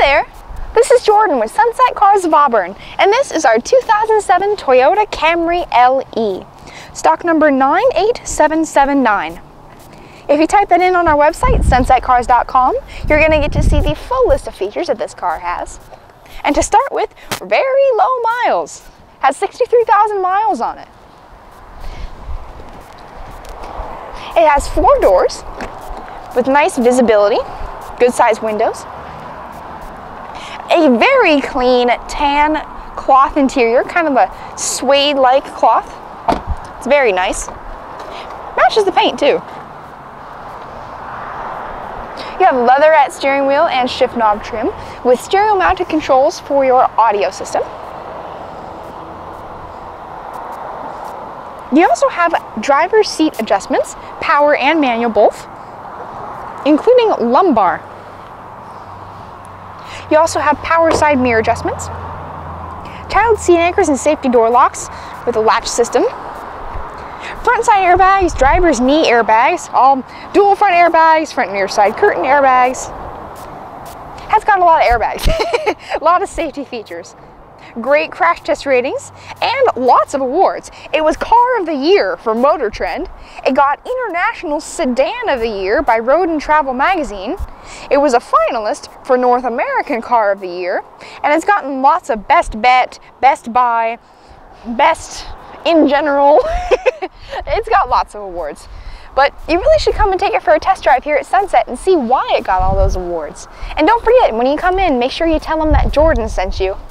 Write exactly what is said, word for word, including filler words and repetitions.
there, this is Jordan with Sunset Cars of Auburn, and this is our two thousand seven Toyota Camry L E, stock number nine eight seven seven nine. If you type that in on our website, sunset cars dot com, you're going to get to see the full list of features that this car has. And to start with, very low miles, has sixty-three thousand miles on it. It has four doors with nice visibility, good sized windows, a very clean tan cloth interior, kind of a suede-like cloth. It's very nice. Matches the paint too. You have leatherette steering wheel and shift knob trim with stereo mounted controls for your audio system. You also have driver's seat adjustments, power and manual both, including lumbar. You also have power side mirror adjustments, child seat anchors and safety door locks with a latch system, front side airbags, driver's knee airbags, all dual front airbags, front and rear side curtain airbags. Has got a lot of airbags, a lot of safety features. Great crash test ratings and lots of awards. It was Car of the Year for Motor Trend. It got International Sedan of the Year by Road and Travel magazine. It was a finalist for North American Car of the Year, and it's gotten lots of Best Bet, Best Buy, Best in general. It's got lots of awards. But you really should come and take it for a test drive here at Sunset and see why it got all those awards. And don't forget, when you come in, make sure you tell them that Jordan sent you.